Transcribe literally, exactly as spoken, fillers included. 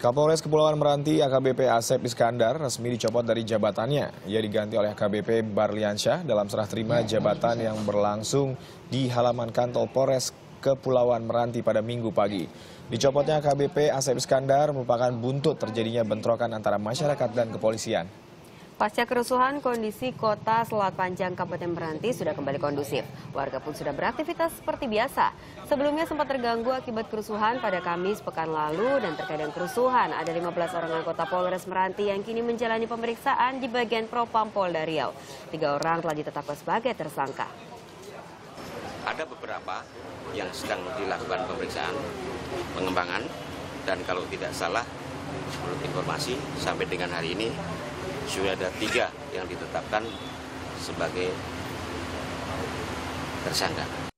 Kapolres Kepulauan Meranti A K B P Asep Iskandar resmi dicopot dari jabatannya. Ia diganti oleh A K B P Barliansyah dalam serah terima jabatan yang berlangsung di halaman kantor Polres Kepulauan Meranti pada Minggu pagi. Dicopotnya A K B P Asep Iskandar merupakan buntut terjadinya bentrokan antara masyarakat dan kepolisian. Pasca kerusuhan, kondisi kota Selat Panjang Kabupaten Meranti sudah kembali kondusif. Warga pun sudah beraktivitas seperti biasa. Sebelumnya sempat terganggu akibat kerusuhan pada Kamis pekan lalu dan terkait dengan kerusuhan, ada lima belas orang anggota Polres Meranti yang kini menjalani pemeriksaan di bagian Propam Polda Riau. Tiga orang telah ditetapkan sebagai tersangka. Ada beberapa yang sedang dilakukan pemeriksaan, pengembangan, dan kalau tidak salah, menurut informasi sampai dengan hari ini, sudah ada tiga yang ditetapkan sebagai tersangka.